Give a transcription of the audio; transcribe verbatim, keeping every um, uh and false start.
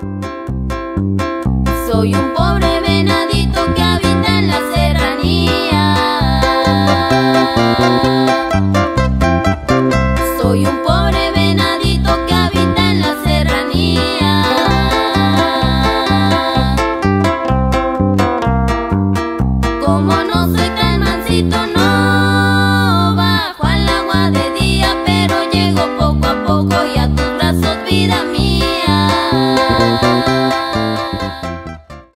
Soy un pobre venadito que habita en la serranía.